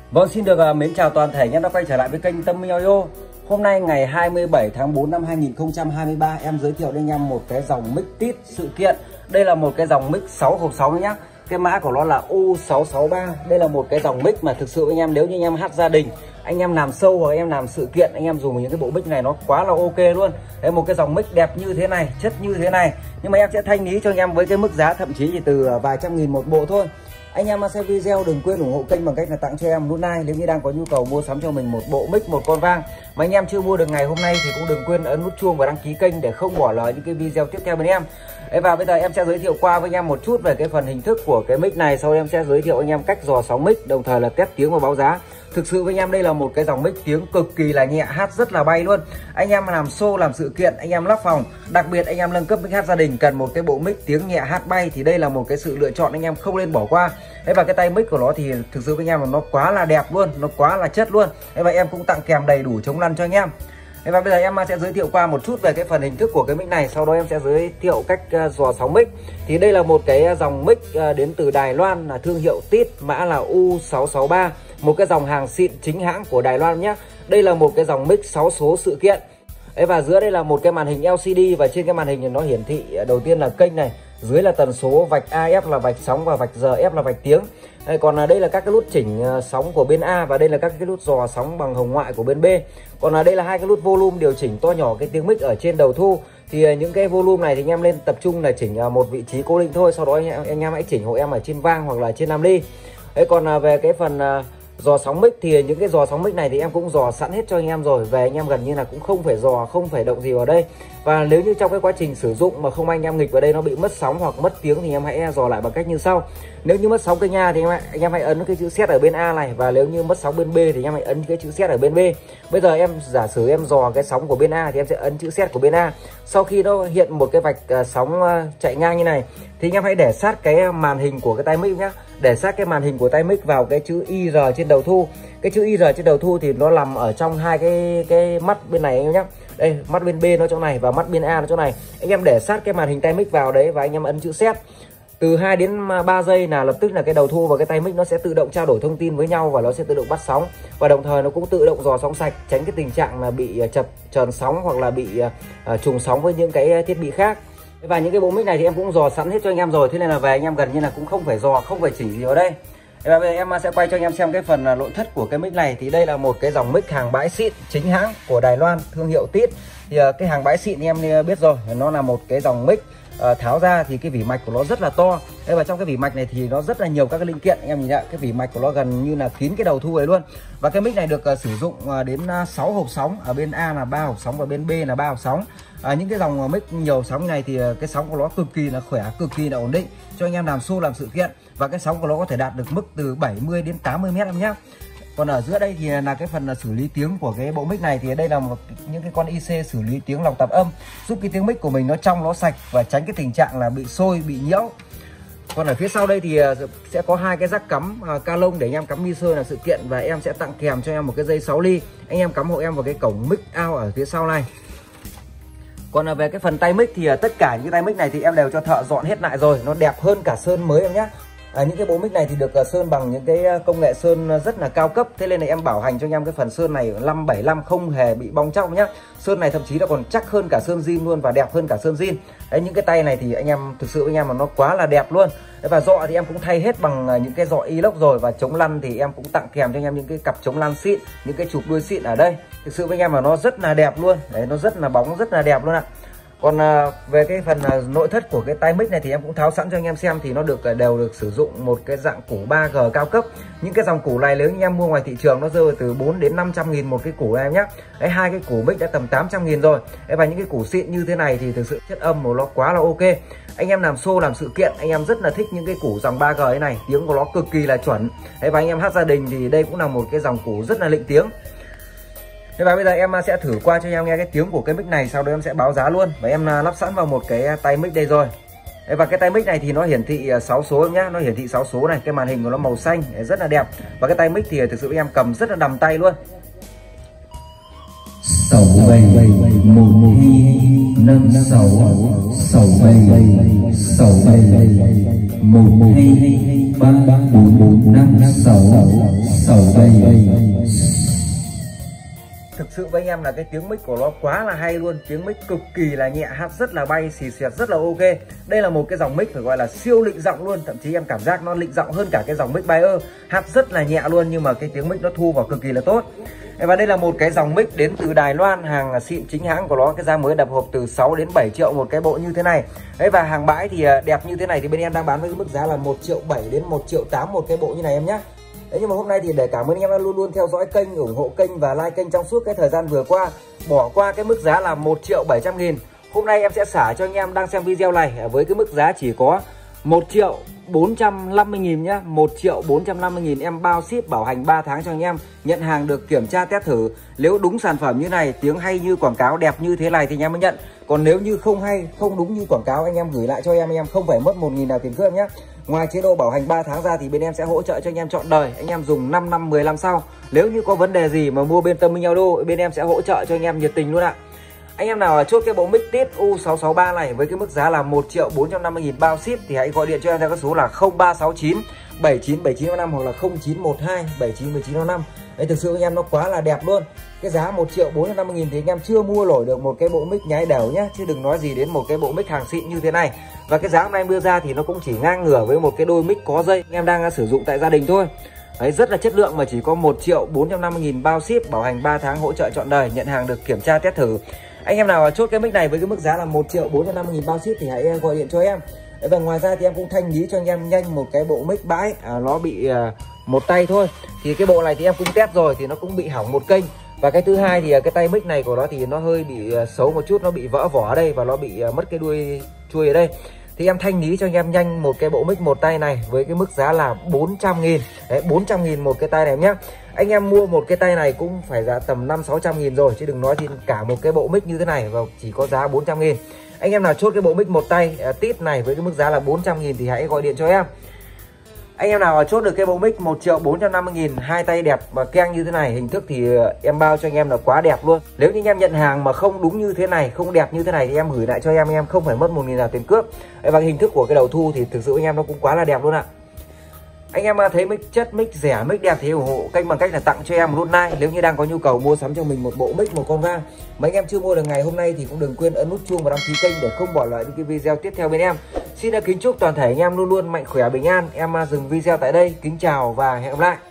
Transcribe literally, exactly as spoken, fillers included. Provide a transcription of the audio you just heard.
Vâng, xin được uh, mến chào toàn thể anh em đã quay trở lại với kênh Tâm Minh Audio. Hôm nay ngày hai mươi bảy tháng tư năm hai nghìn không trăm hai mươi ba, em giới thiệu đến anh em một cái dòng mic tít sự kiện. Đây là một cái dòng mic sáu hộp sáu nhá. Cái mã của nó là U sáu sáu ba. Đây là một cái dòng mic mà thực sự anh em nếu như anh em hát gia đình, anh em làm show hoặc anh em làm sự kiện, anh em dùng những cái bộ mic này nó quá là ok luôn. Đây một cái dòng mic đẹp như thế này, chất như thế này. Nhưng mà em sẽ thanh lý cho anh em với cái mức giá thậm chí chỉ từ vài trăm nghìn một bộ thôi. Anh em xem video đừng quên ủng hộ kênh bằng cách là tặng cho em nút like nếu như đang có nhu cầu mua sắm cho mình một bộ mic, một con vang. Mà anh em chưa mua được ngày hôm nay thì cũng đừng quên ấn nút chuông và đăng ký kênh để không bỏ lỡ những cái video tiếp theo bên em. Đấy, và bây giờ em sẽ giới thiệu qua với anh em một chút về cái phần hình thức của cái mic này, sau đó em sẽ giới thiệu anh em cách dò sóng mic, đồng thời là test tiếng và báo giá. Thực sự với anh em đây là một cái dòng mic tiếng cực kỳ là nhẹ, hát rất là bay luôn. Anh em làm show, làm sự kiện, anh em lắp phòng, đặc biệt anh em nâng cấp mic hát gia đình cần một cái bộ mic tiếng nhẹ hát bay thì đây là một cái sự lựa chọn anh em không nên bỏ qua. Đấy, và cái tay mic của nó thì thực sự với anh em là nó quá là đẹp luôn, nó quá là chất luôn. Đấy, và em cũng tặng kèm đầy đủ chống lăn cho anh em. Đấy, và bây giờ em sẽ giới thiệu qua một chút về cái phần hình thức của cái mic này, sau đó em sẽ giới thiệu cách uh, dò sóng mic. Thì đây là một cái dòng mic uh, đến từ Đài Loan, là thương hiệu tít, mã là U sáu sáu ba, một cái dòng hàng xịn chính hãng của Đài Loan nhé. Đây là một cái dòng mic sáu số sự kiện. Đấy, và dưới đây là một cái màn hình L C D, và trên cái màn hình nó hiển thị đầu tiên là kênh này, dưới là tần số, vạch A F là vạch sóng và vạch G F là vạch tiếng. Đây, còn là đây là các cái nút chỉnh sóng của bên A, và đây là các cái nút dò sóng bằng hồng ngoại của bên B. Còn là đây là hai cái nút volume điều chỉnh to nhỏ cái tiếng mic ở trên đầu thu. Thì những cái volume này thì anh em lên tập trung là chỉnh một vị trí cố định thôi, sau đó anh em, anh em hãy chỉnh hộ em ở trên vang hoặc là trên nam ly. Đấy, còn về cái phần dò sóng mic thì những cái dò sóng mic này thì em cũng dò sẵn hết cho anh em rồi, về anh em gần như là cũng không phải dò, không phải động gì vào đây. Và nếu như trong cái quá trình sử dụng mà không anh em nghịch vào đây nó bị mất sóng hoặc mất tiếng thì em hãy dò lại bằng cách như sau. Nếu như mất sóng kênh A thì anh em, anh em hãy ấn cái chữ set ở bên A này, và nếu như mất sóng bên B thì anh em hãy ấn cái chữ set ở bên B. Bây giờ em giả sử em dò cái sóng của bên A thì em sẽ ấn chữ set của bên A. Sau khi nó hiện một cái vạch sóng chạy ngang như này thì anh em hãy để sát cái màn hình của cái tai mic nhá, để sát cái màn hình của tai mic vào cái chữ I R trên đầu thu. Cái chữ I R trên đầu thu thì nó nằm ở trong hai cái cái mắt bên này anh em nhé. Đây, mắt bên B nó chỗ này và mắt bên A nó chỗ này. Anh em để sát cái màn hình tai mic vào đấy và anh em ấn chữ set. Từ hai đến ba giây là lập tức là cái đầu thu và cái tai mic nó sẽ tự động trao đổi thông tin với nhau và nó sẽ tự động bắt sóng, và đồng thời nó cũng tự động dò sóng sạch, tránh cái tình trạng là bị chập chờn sóng hoặc là bị uh, trùng sóng với những cái thiết bị khác. Và những cái bộ mic này thì em cũng dò sẵn hết cho anh em rồi, thế nên là về anh em gần như là cũng không phải dò, không phải chỉnh gì ở đây. Và bây giờ em sẽ quay cho anh em xem cái phần nội thất của cái mic này. Thì đây là một cái dòng mic hàng bãi xịn chính hãng của Đài Loan, thương hiệu tít. Thì cái hàng bãi xịn thì em biết rồi, nó là một cái dòng mic uh, tháo ra thì cái vỉ mạch của nó rất là to. Đây, và trong cái vỉ mạch này thì nó rất là nhiều các cái linh kiện. Anh em nhìn ạ, cái vỉ mạch của nó gần như là kín cái đầu thu ấy luôn. Và cái mic này được uh, sử dụng uh, đến uh, sáu hộp sóng, ở bên A là ba hộp sóng và bên B là ba hộp sóng. À, những cái dòng mic nhiều sóng này thì cái sóng của nó cực kỳ là khỏe, cực kỳ là ổn định cho anh em làm show, làm sự kiện, và cái sóng của nó có thể đạt được mức từ bảy mươi đến tám mươi mét em nhé. Còn ở giữa đây thì là cái phần là xử lý tiếng của cái bộ mic này, thì đây là một những cái con I C xử lý tiếng lọc tạp âm, giúp cái tiếng mic của mình nó trong, nó sạch và tránh cái tình trạng là bị sôi, bị nhiễu. Còn ở phía sau đây thì sẽ có hai cái jack cắm uh, ca lông để anh em cắm mixer là sự kiện, và em sẽ tặng kèm cho em một cái dây sáu ly, anh em cắm hộ em vào cái cổng mic out ở phía sau này. Còn về cái phần tay mic thì tất cả những tay mic này thì em đều cho thợ dọn hết lại rồi, nó đẹp hơn cả sơn mới em nhé. À, những cái bộ mic này thì được sơn bằng những cái công nghệ sơn rất là cao cấp, thế nên là em bảo hành cho anh em cái phần sơn này năm bảy năm không hề bị bong tróc nhé. Sơn này thậm chí là còn chắc hơn cả sơn zin luôn và đẹp hơn cả sơn zin. Đấy, những cái tay này thì anh em thực sự với anh em mà nó quá là đẹp luôn. Đấy, và dọ thì em cũng thay hết bằng những cái dọ inox rồi, và chống lăn thì em cũng tặng kèm cho anh em những cái cặp chống lăn xịn, những cái chụp đuôi xịn ở đây. Thực sự với anh em mà nó rất là đẹp luôn. Đấy, nó rất là bóng, rất là đẹp luôn ạ. Còn à, về cái phần à, nội thất của cái tai mic này thì em cũng tháo sẵn cho anh em xem, thì nó được đều được sử dụng một cái dạng củ ba G cao cấp. Những cái dòng củ này nếu anh em mua ngoài thị trường nó rơi từ bốn đến năm trăm nghìn một cái củ này em nhé. Đấy, hai cái củ mic đã tầm tám trăm nghìn rồi. Đấy, và những cái củ xịn như thế này thì thực sự chất âm của nó quá là ok. Anh em làm show, làm sự kiện, anh em rất là thích những cái củ dòng ba G ấy này, tiếng của nó cực kỳ là chuẩn. Đấy, và anh em hát gia đình thì đây cũng là một cái dòng củ rất là lịnh tiếng. Thế và bây giờ em sẽ thử qua cho anh em nghe cái tiếng của cái mic này, sau đó em sẽ báo giá luôn. Và em lắp sẵn vào một cái tay mic đây rồi. Và cái tay mic này thì nó hiển thị sáu số em nhá, nó hiển thị sáu số này, cái màn hình của nó màu xanh rất là đẹp. Và cái tay mic thì thực sự em cầm rất là đầm tay luôn. sáu bảy một hai năm sáu sáu bảy sáu bảy một hai ba bốn bốn năm sáu sáu bảy. Thực sự với anh em là cái tiếng mic của nó quá là hay luôn, tiếng mic cực kỳ là nhẹ, hát rất là bay, xì xẹt rất là ok. Đây là một cái dòng mic phải gọi là siêu lịnh giọng luôn, thậm chí em cảm giác nó lịnh giọng hơn cả cái dòng mic Bayer, hát rất là nhẹ luôn, nhưng mà cái tiếng mic nó thu vào cực kỳ là tốt. Và đây là một cái dòng mic đến từ Đài Loan, hàng xịn chính hãng của nó, cái giá mới đập hộp từ sáu đến bảy triệu một cái bộ như thế này. Đấy, và hàng bãi thì đẹp như thế này thì bên em đang bán với cái mức giá là một triệu bảy đến một triệu tám một cái bộ như này em nhé. Đấy, nhưng mà hôm nay thì để cảm ơn anh em đã luôn luôn theo dõi kênh, ủng hộ kênh và like kênh trong suốt cái thời gian vừa qua, bỏ qua cái mức giá là một triệu bảy trăm nghìn. Hôm nay em sẽ xả cho anh em đang xem video này với cái mức giá chỉ có một triệu bốn trăm năm mươi nghìn nhá, một triệu bốn trăm năm mươi nghìn, em bao ship bảo hành ba tháng cho anh em, nhận hàng được kiểm tra test thử. Nếu đúng sản phẩm như này, tiếng hay như quảng cáo, đẹp như thế này thì anh em mới nhận. Còn nếu như không hay, không đúng như quảng cáo, anh em gửi lại cho em, anh em không phải mất một nghìn nào tiền cước nhé. Ngoài chế độ bảo hành ba tháng ra thì bên em sẽ hỗ trợ cho anh em trọn đời, anh em dùng năm năm mười năm sau. Nếu như có vấn đề gì mà mua bên Tâm Minh Audio, bên em sẽ hỗ trợ cho anh em nhiệt tình luôn ạ. Anh em nào chốt cái bộ mic tít U sáu sáu ba này với cái mức giá là một triệu bốn trăm năm mươi nghìn bao ship thì hãy gọi điện cho em theo các số là không ba sáu chín bảy chín bảy chín năm hoặc là không chín một hai bảy chín bảy chín năm. Đấy, thực sự anh em nó quá là đẹp luôn. Cái giá một triệu bốn trăm năm mươi nghìn thì anh em chưa mua nổi được một cái bộ mic nháy đều nhá, chứ đừng nói gì đến một cái bộ mic hàng xịn như thế này. Và cái giá hôm nay em đưa ra thì nó cũng chỉ ngang ngửa với một cái đôi mic có dây anh em đang sử dụng tại gia đình thôi. Đấy, rất là chất lượng mà chỉ có một triệu bốn trăm năm mươi nghìn bao ship, bảo hành ba tháng, hỗ trợ trọn đời, nhận hàng được kiểm tra test thử. Anh em nào chốt cái mic này với cái mức giá là một triệu bốn trăm năm mươi nghìn bao ship thì hãy gọi điện cho em. Đấy, và ngoài ra thì em cũng thanh lý cho anh em nhanh một cái bộ mic bãi, à, nó bị à, một tay thôi. Thì cái bộ này thì em cũng test rồi thì nó cũng bị hỏng một kênh. Và cái thứ hai thì cái tay mic này của nó thì nó hơi bị xấu một chút, nó bị vỡ vỏ ở đây và nó bị mất cái đuôi chui ở đây. Thì em thanh lý cho anh em nhanh một cái bộ mic một tay này với cái mức giá là bốn trăm nghìn. Đấy, bốn trăm nghìn một cái tay này nhá. Anh em mua một cái tay này cũng phải giá tầm năm sáu trăm nghìn rồi, chứ đừng nói thì cả một cái bộ mic như thế này và chỉ có giá bốn trăm nghìn. Anh em nào chốt cái bộ mic một tay uh, tít này với cái mức giá là bốn trăm nghìn thì hãy gọi điện cho em. Anh em nào chốt được cái bộ mic một triệu bốn trăm năm mươi nghìn, hai tay đẹp và keng như thế này, hình thức thì em bao cho anh em là quá đẹp luôn. Nếu như anh em nhận hàng mà không đúng như thế này, không đẹp như thế này thì em gửi lại cho em, em không phải mất một nghìn nào tiền cước. Và hình thức của cái đầu thu thì thực sự anh em nó cũng quá là đẹp luôn ạ. Anh em thấy mic chất, mic rẻ, mic đẹp thì ủng hộ kênh bằng cách là tặng cho em một nút like. Nếu như đang có nhu cầu mua sắm cho mình một bộ mic, một con vang mà anh em chưa mua được ngày hôm nay thì cũng đừng quên ấn nút chuông và đăng ký kênh để không bỏ lỡ những cái video tiếp theo bên em. Xin kính chúc toàn thể anh em luôn luôn mạnh khỏe bình an. Em dừng video tại đây, kính chào và hẹn gặp lại.